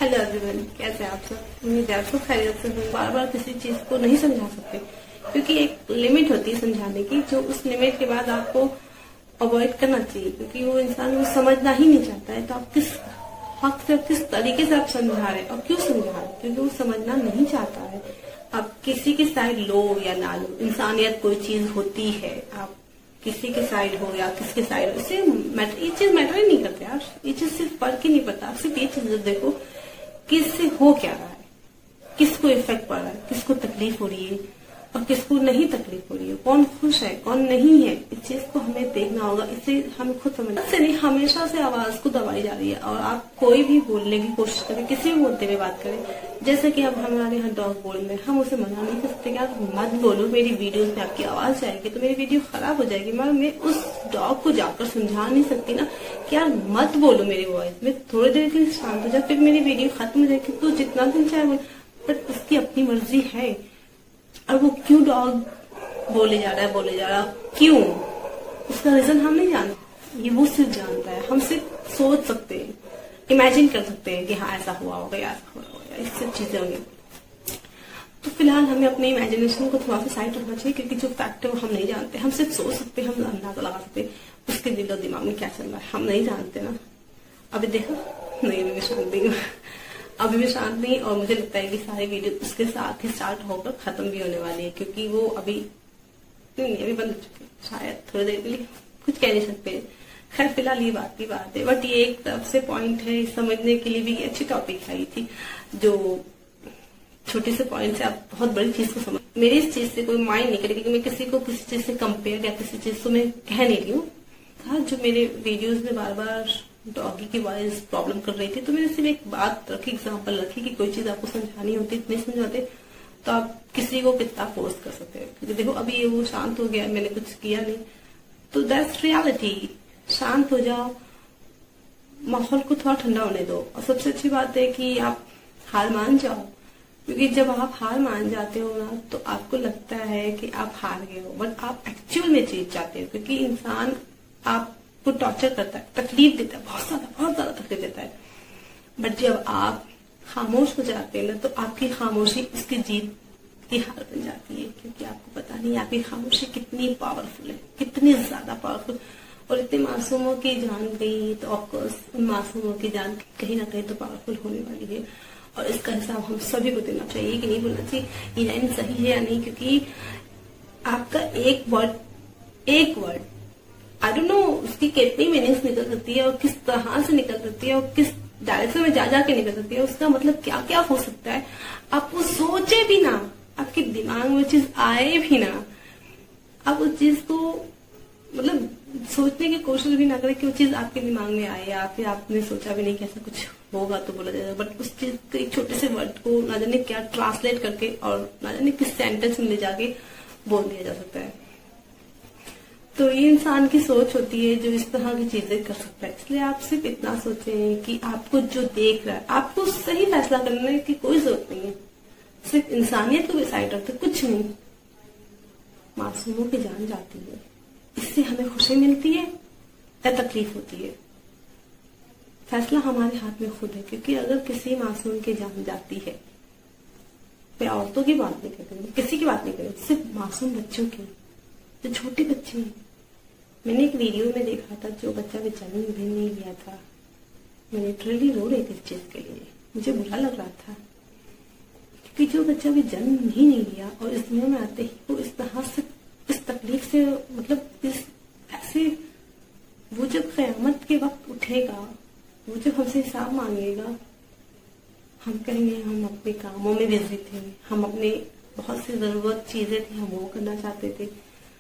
Hello everyone, कैसे आप सब? उम्मीद है आप सब खैरियत से होंगे। बार बार किसी चीज को नहीं समझा सकते क्योंकि एक लिमिट होती है समझाने की, जो उस लिमिट के बाद आपको अवॉइड करना चाहिए क्योंकि वो इंसान वो समझना ही नहीं चाहता है। तो आप किस हक से, किस तरीके से आप समझा रहे हैं और क्यों समझा रहे हैं? क्योंकि वो समझना नहीं चाहता है। आप किसी की साइड लो या ना लो, इंसानियत कोई चीज होती है। आप किसी के साइड हो या किसके साइड हो, इससे ये चीज मैटर ही नहीं करते यार। ये चीज सिर्फ फर्क ही नहीं पड़ता। आप सिर्फ ये चीज देखो किससे हो क्या रहा है, किसको इफेक्ट पड़ रहा है, किसको तकलीफ हो रही है और किसको नहीं तकलीफ हो रही है, कौन खुश है कौन नहीं है। इस चीज को हमें देखना होगा। इससे हमें खुद समझना से नहीं, हमेशा से आवाज को दबाई जा रही है। और आप कोई भी बोलने की कोशिश करें, किसी भी मुद्दे में बात करें, जैसे कि अब हमारे यहाँ डॉग बोल रहे हैं, हम उसे मना नहीं कर सकते कि आप मत बोलो, मेरी वीडियोस में आपकी आवाज जाएगी तो मेरी वीडियो खराब हो जाएगी। मगर मैं उस डॉग को जाकर समझा नहीं सकती ना कि यार मत बोलो मेरी वॉइस में, थोड़ी देर के लिए शांत हो जाए, फिर मेरी वीडियो खत्म हो जाएगी। तो जितना दिन चाहे बोल, बट उसकी अपनी मर्जी है। और वो क्यों डॉग बोले जा रहा है क्यों, उसका रीजन हम नहीं जानते, ये वो सिर्फ जानता है। हम सिर्फ सोच सकते हैं, इमेजिन कर सकते हैं कि हाँ ऐसा हुआ होगा या ऐसा हुआ होगा, इस सब चीजें होंगी। तो फिलहाल हमें अपने इमेजिनेशन को थोड़ा सा साइड रखना चाहिए क्योंकि जो फैक्ट है वो हम नहीं जानते। हम सिर्फ सोच सकते हैं, हम अंदाजा लगा सकते हैं उसके दिल और दिमाग में क्या चल रहा है, हम नहीं जानते ना। अभी देखो नहीं, मैं शांत नहीं हूँ, अभी भी शांत नहीं। और मुझे लगता है कि सारी वीडियो उसके साथ ही स्टार्ट होकर खत्म भी होने वाली है क्योंकि वो अभी अभी बंद हो चुकी है। शायद थोड़ी देर के लिए कुछ कह नहीं सकते। खैर फिलहाल ये बात की बात है, बट ये एक तरफ से पॉइंट है, समझने के लिए भी अच्छी टॉपिक आई थी। जो छोटे से पॉइंट से आप बहुत बड़ी चीज को समझ, मेरी इस चीज से कोई माइंड नहीं करेगी कि मैं किसी को किसी चीज से कंपेयर या किसी चीज को मैं कह नहीं रही हूँ। जो मेरे वीडियोज में बार बार डॉगी की वॉइस प्रॉब्लम कर रही थी तो मैंने सिर्फ एक बात रखी, एग्जाम्पल रखी कि कोई चीज आपको समझानी होती, इतनी समझाते तो आप किसी को कितना फोर्स कर सकते हैं। क्योंकि देखो अभी वो शांत हो गया, मैंने कुछ किया नहीं, तो दैट्स रियलिटी। शांत हो जाओ, माहौल को थोड़ा ठंडा होने दो। और सबसे अच्छी बात है कि आप हार मान जाओ, क्योंकि जब आप हार मान जाते हो ना तो आपको लगता है कि आप हार गए हो, बट आप एक्चुअल में जीत जाते हो। क्योंकि इंसान आपको टॉर्चर करता है, तकलीफ देता है, बहुत ज्यादा तकलीफ देता है। बट जब आप खामोश हो जाते हैं ना तो आपकी खामोशी उसकी जीत की हार बन जाती है। क्योंकि आपको पता नहीं आपकी खामोशी कितनी पावरफुल है, कितनी ज्यादा पावरफुल। और इतने मासूमों की जान गई तो ऑफकोर्स उन मासूमों की जान कहीं ना कहीं तो पावरफुल होने वाली है। और इसका हिसाब हम सभी को देना चाहिए कि नहीं बोलना चाहिए, ये लाइन सही है या नहीं। क्योंकि आपका एक वर्ड आई डोंट नो उसकी कितनी मीनिंग्स निकल सकती है और किस तरह से निकल सकती है और किस डायरेक्शन में जा जाके निकल सकती है, उसका मतलब क्या क्या हो सकता है। आप वो सोचे भी ना, आपके दिमाग में चीज आए भी ना, आप उस चीज को मतलब सोचने की कोशिश भी ना करें कि वो चीज आपके दिमाग में आए, या फिर आपने सोचा भी नहीं कि ऐसा कुछ होगा तो बोला जाएगा। बट उस चीज के एक छोटे से वर्ड को ना जाने क्या ट्रांसलेट करके और ना जाने किस सेंटेंस में ले जाके बोल दिया जा सकता है। तो ये इंसान की सोच होती है जो इस तरह की चीजें कर सकता है। इसलिए आप सिर्फ इतना सोचें कि आपको जो देख रहा है, आपको सही फैसला करने की कोई जरूरत नहीं है। सिर्फ इंसानियत को भी साइड रखते, कुछ नहीं। मासूमों की जान जाती है, इससे हमें खुशी मिलती है या तकलीफ होती है, फैसला हमारे हाथ में खुद है। क्योंकि अगर किसी मासूम की जान जाती है, मैं औरतों की बात नहीं कर रही, किसी की बात नहीं कर रही, सिर्फ मासूम बच्चों की, जो छोटे बच्चे हैं। मैंने एक वीडियो में देखा था जो बच्चा भी जन्म भी नहीं लिया था, मैं लिटरली रो रही थी इस चीज के लिए, मुझे बुरा लग रहा था। क्योंकि जो बच्चा भी जन्म ही नहीं लिया और इस दुनिया में आते ही वो इस तरह से, इस तकलीफ से, मतलब इस ऐसे, वो जब क़यामत के वक्त उठेगा, वो जब हमसे हिसाब मांगेगा, हम कहेंगे हम अपने कामों में बिजी थे, हम अपने बहुत सी जरूरत चीजें थी, हम वो करना चाहते थे,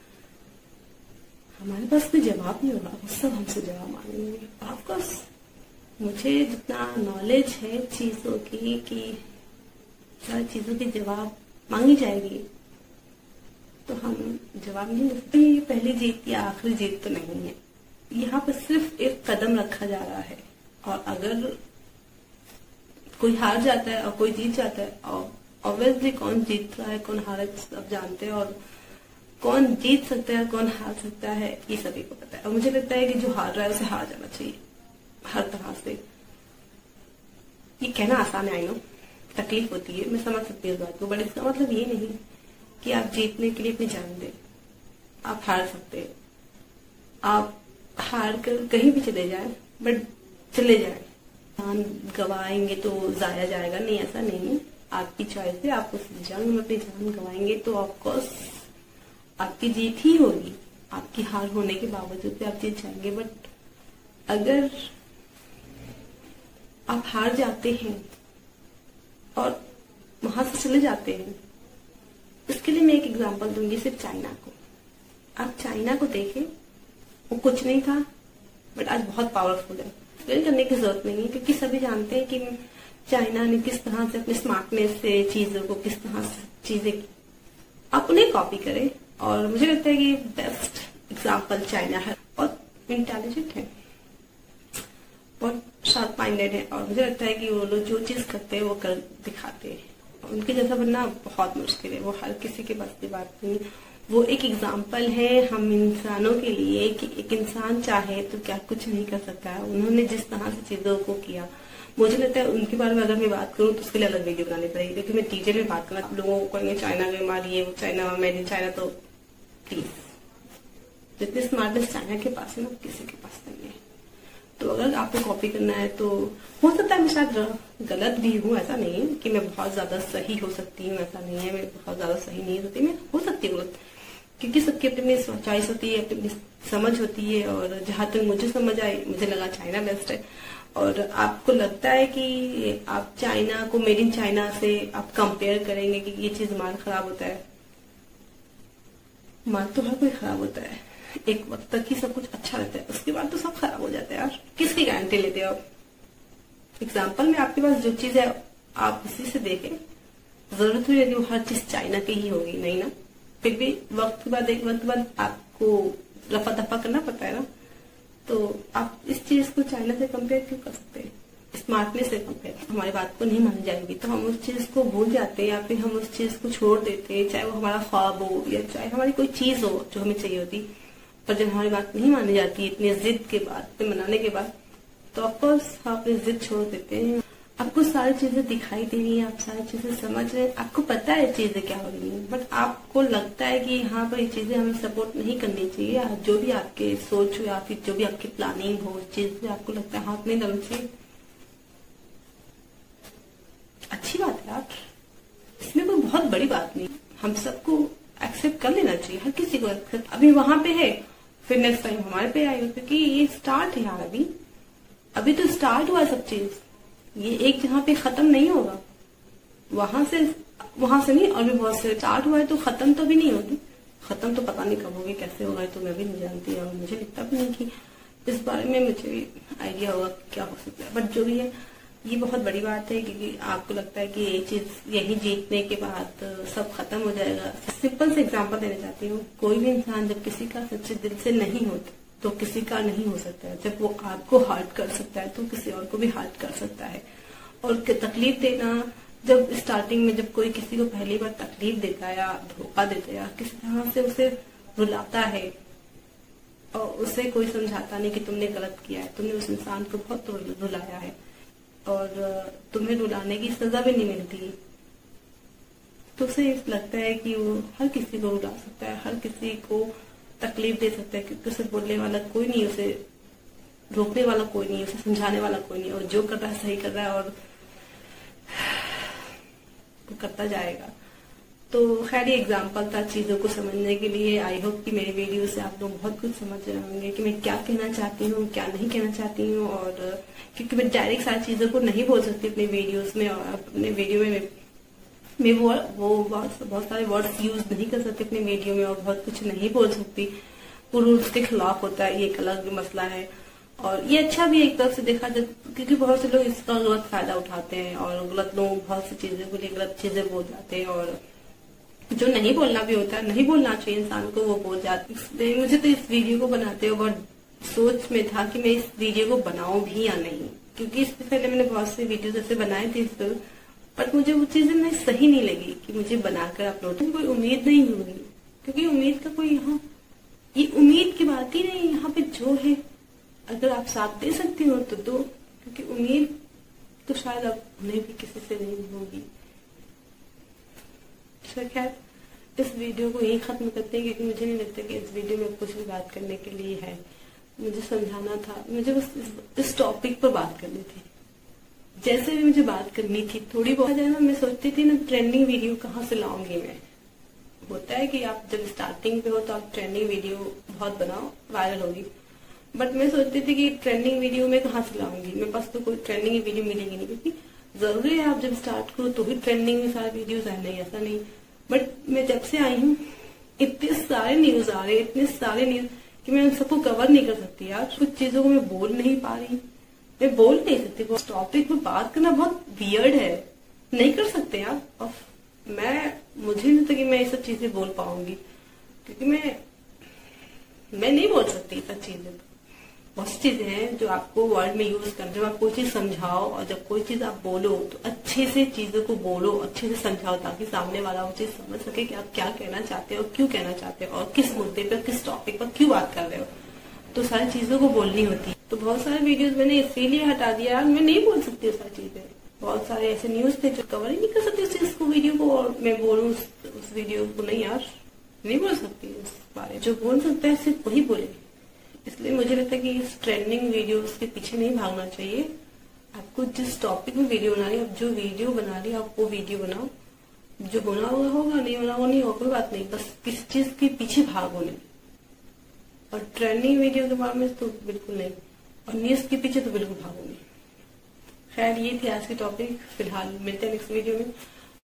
हमारे पास कोई जवाब नहीं होगा, वो सब हमसे जवाब मांगेंगे। ऑफकोर्स मुझे जितना नॉलेज है चीजों की कि सारी चीजों की जवाब मांगी जाएगी तो हम जवाब नहीं दे सकते। ये पहली जीत या आखिरी जीत तो नहीं है, यहाँ पर सिर्फ एक कदम रखा जा रहा है। और अगर कोई हार जाता है और कोई जीत जाता है, और ऑब्वियसली कौन जीत रहा है कौन हार है सब जानते हैं, और कौन जीत सकता है कौन हार सकता है ये सभी को पता है। और मुझे लगता है कि जो हार रहा है उसे हार जाना चाहिए हर तरह से। ये कहना आसान है, आई नो तकलीफ होती है, मैं समझ सकती हूँ इस बात को, बट इसका मतलब ये नहीं कि आप जीतने के लिए अपनी जान दें। आप हार सकते हैं, आप हार कर कहीं भी चले जाएं, बट चले जाएं। जान गवाएंगे तो जाया जाएगा, नहीं ऐसा नहीं है, आपकी चॉइस है। आप उस जंग में अपनी जान गवाएंगे तो ऑफकोर्स आपकी जीत ही होगी। आपकी हार होने के बावजूद भी आप जीत जाएंगे। बट अगर आप हार जाते हैं और वहां से चले जाते हैं, इसके लिए मैं एक एग्जांपल दूंगी, सिर्फ चाइना को। आप चाइना को देखें, वो कुछ नहीं था बट आज बहुत पावरफुल है। एक्सप्लेन करने की जरूरत नहीं है, क्योंकि सभी जानते हैं कि चाइना ने किस तरह से अपने स्मार्टनेस से चीजों को किस तरह से चीजें की। आप उन्हें कॉपी करें, और मुझे लगता है कि बेस्ट एग्जाम्पल चाइना है, और इंटेलिजेंट है और शार्प माइंडेड है, और मुझे लगता है कि वो लोग जो चीज करते हैं वो कर दिखाते हैं। उनके जैसा बनना बहुत मुश्किल है, वो हर किसी के बस की बात नहीं। वो एक एग्जाम्पल है हम इंसानों के लिए कि एक इंसान चाहे तो क्या कुछ नहीं कर सकता है। उन्होंने जिस तरह से चीजों को किया, मुझे लगता है उनके बारे में अगर मैं बात करूं तो उसके लिए अलग वीडियो बनानी पड़ेगी, क्योंकि मैं डिटेल में बात करना, लोगों को कहेंगे चाइना में मारिए, वो चाइना मेड इन चाइना, तो प्लीज जितनी स्मार्टनेस चाइना के पास है ना, किसी के पास नहीं है। तो अगर आपको कॉपी करना है तो हो सकता है मैं शायद गलत भी हूँ, ऐसा नहीं है कि मैं बहुत ज्यादा सही हो सकती हूँ, ऐसा नहीं है, मैं बहुत ज्यादा सही नहीं होती, मैं हो सकती हूँ गलत, क्योंकि सबकी अपनी चॉइस होती है, अपनी समझ होती है। और जहां तक मुझे समझ आई, मुझे लगा चाइना बेस्ट है। और आपको लगता है कि आप चाइना को मेड इन चाइना से आप कंपेयर करेंगे कि ये चीज माल खराब होता है? माल तो हर कोई खराब होता है, एक वक्त तक ही सब कुछ अच्छा रहता है, उसके बाद तो सब खराब हो जाता है यार। किसकी गारंटी लेते हो आप? एग्जाम्पल में आपके पास जो चीज है आप उसी से देखें, जरूरत नहीं है कि वो हर चीज चाइना की ही होगी, नहीं ना। फिर भी वक्त के बाद एक वक्त बाद आपको रफा दफा करना पड़ता है ना। तो आप इस चीज को चाइना से कंपेयर क्यों कर सकते हैं? स्मार्टनेस से कंपेयर। हमारी बात को नहीं मानी जाएगी तो हम उस चीज को भूल जाते हैं, या फिर हम उस चीज को छोड़ देते हैं, चाहे वो हमारा ख्वाब हो या चाहे हमारी कोई चीज हो जो हमें चाहिए होती। पर जब हमारी बात नहीं मानी जाती इतनी जिद के बाद, इतने मनाने के बाद, तो ऑफकोर्स हम अपनी जिद छोड़ देते हैं। आपको सारी चीजें दिखाई दे रही है, आप सारी चीजें समझ रहे हैं, आपको पता है चीजें क्या हो रही है, बट आपको लगता है कि हाँ पर ये चीजें हमें सपोर्ट नहीं करनी चाहिए। जो भी आपके सोच हो या फिर जो भी आपकी प्लानिंग हो, उस चीज में आपको लगता है हाथ नहीं डालना चाहिए। अच्छी बात है यार, इसमें कोई बहुत बड़ी बात नहीं, हम सबको एक्सेप्ट कर लेना चाहिए, हर किसी को एक्सेप्ट। अभी वहां पे है, फिर नेक्स्ट टाइम हमारे पे आएगा, क्योंकि ये स्टार्ट है यार। अभी तो स्टार्ट हुआ सब चीज, ये एक जगह पे खत्म नहीं होगा, वहां से नहीं, और भी बहुत से स्टार्ट हुआ है तो खत्म तो भी नहीं होगी। खत्म तो पता नहीं कब होगी, कैसे होगा, तो मैं भी नहीं जानती, और मुझे लगता भी नहीं कि इस बारे में मुझे भी आइडिया होगा क्या हो सकता है। बट जो भी है, ये बहुत बड़ी बात है, क्योंकि आपको लगता है कि ये चीज यही जीतने के बाद सब खत्म हो जाएगा। सिंपल से एग्जाम्पल देना चाहती हूँ, कोई भी इंसान जब किसी का सच्चे दिल से नहीं होता तो किसी का नहीं हो सकता है। जब वो आपको हर्ट कर सकता है तो किसी और को भी हर्ट कर सकता है। और तकलीफ देना, जब स्टार्टिंग में जब कोई किसी को पहली बार तकलीफ देता है या धोखा देता है या किसी तरह से उसे रुलाता है, और उसे कोई समझाता नहीं कि तुमने गलत किया है, तुमने उस इंसान को बहुत रुलाया है और तुम्हें रुलाने की सजा भी नहीं मिलती, तो उसे लगता है कि वो हर किसी को रुला सकता है, हर किसी को तकलीफ दे सकता है, क्योंकि उसे बोलने वाला कोई नहीं, उसे रोकने वाला कोई नहीं, उसे समझाने वाला कोई नहीं, और जो कर रहा है सही कर रहा है और वो करता जाएगा। तो खैर ये एग्जाम्पल था चीजों को समझने के लिए। आई होप कि मेरे वीडियो से आप लोग बहुत कुछ समझ रहे होंगे कि मैं क्या कहना चाहती हूँ, क्या नहीं कहना चाहती हूँ। और क्योंकि मैं डायरेक्ट सारी चीजों को नहीं बोल सकती अपने वीडियोस में, और अपने वीडियो में मैं वो बहुत सारे वर्ड्स यूज नहीं कर सकती अपने वीडियो में, और बहुत कुछ नहीं बोल सकती, वो रूल्स के खिलाफ होता है, ये एक अलग मसला है। और ये अच्छा भी एक तरफ से देखा जाए, क्योंकि बहुत से लोग इसका गलत फायदा उठाते हैं और गलत लोग बहुत सी चीजें को लिए गलत चीजें बोल जाते हैं, और जो नहीं बोलना भी होता है, नहीं बोलना चाहिए इंसान को, वो बोल जाते हैं। मुझे तो इस वीडियो को बनाते हुए बहुत सोच में था कि मैं इस वीडियो को बनाऊं भी या नहीं, क्योंकि इससे पहले मैंने बहुत से वीडियो जैसे बनाए थे इस पर, बट मुझे वो चीजें नहीं सही नहीं लगी कि मुझे बनाकर अपलोड, कोई उम्मीद नहीं हुई, क्योंकि उम्मीद का कोई यहाँ, ये उम्मीद की बात ही नहीं। यहाँ पे जो है, अगर आप साथ दे सकती हो तो दो, क्योंकि उम्मीद तो शायद अब उन्हें भी किसी से नहीं होगी। खैर, इस वीडियो को यही खत्म करते हैं, क्योंकि मुझे नहीं लगता कि इस वीडियो में कुछ भी बात करने के लिए है। मुझे समझाना था, मुझे बस इस टॉपिक पर बात करनी थी। जैसे भी मुझे बात करनी थी थोड़ी बहुत है ना, मैं सोचती थी ना ट्रेंडिंग वीडियो कहाँ से लाऊंगी मैं। होता है कि आप जब स्टार्टिंग पे हो तो आप ट्रेंडिंग वीडियो बहुत बनाओ, वायरल होगी। बट मैं सोचती थी कि ट्रेंडिंग वीडियो में कहाँ से लाऊंगी, मेरे पास तो कोई ट्रेंडिंग वीडियो मिलेगी नहीं, क्योंकि जरूरी है आप जब स्टार्ट करो तो ही ट्रेंडिंग में सारे वीडियोज आए, नहीं ऐसा नहीं। बट मैं जब से आई हूँ इतने सारे न्यूज आ रहे, इतने सारे न्यूज कि मैं उन सबको कवर नहीं कर सकती यार। कुछ चीजों को मैं बोल नहीं पा रही, मैं बोल नहीं सकती। उस टॉपिक पर बात करना बहुत वियर्ड है, नहीं कर सकते यार। और मुझे नहीं लगता कि मैं ये सब चीजें बोल पाऊंगी, क्योंकि मैं नहीं बोल सकती सब चीजें। बहुत चीजें हैं जो आपको वर्ड में यूज करना, जब आप कोई चीज समझाओ और जब कोई चीज आप बोलो तो अच्छे से चीजों को बोलो, अच्छे से समझाओ, ताकि सामने वाला वो चीज समझ सके कि आप क्या कहना चाहते हो, क्यों कहना चाहते हो, और किस मुद्दे पर, किस टॉपिक पर क्यों बात कर रहे हो। तो सारी चीजों को बोलनी होती है। तो बहुत सारे वीडियोस मैंने इसीलिए हटा दिया यार, मैं नहीं बोल सकती सारी चीजें। बहुत सारे ऐसे न्यूज थे जो कवर ही नहीं कर सकती उस चीज को, वीडियो को, और मैं बोलूँ उस वीडियो को, नहीं यार नहीं बोल सकती उस बारे में। जो बोल सकता है सिर्फ वही बोले। इसलिए मुझे लगता है कि इस ट्रेंडिंग वीडियोस के पीछे नहीं भागना चाहिए। आपको जिस टॉपिक में वीडियो बना रही है, आप जो वीडियो बना रही है आप वो वीडियो बनाओ। जो बना हुआ होगा, नहीं बना हुआ नहीं होगा, कोई बात नहीं, बस किस चीज के पीछे भागो नहीं। और ट्रेंडिंग वीडियो के बारे में तो बिल्कुल नहीं, और न्यूज के पीछे तो बिल्कुल भागो नहीं। खैर, ये थी आज की टॉपिक। फिलहाल मिलते हैं नेक्स्ट वीडियो में।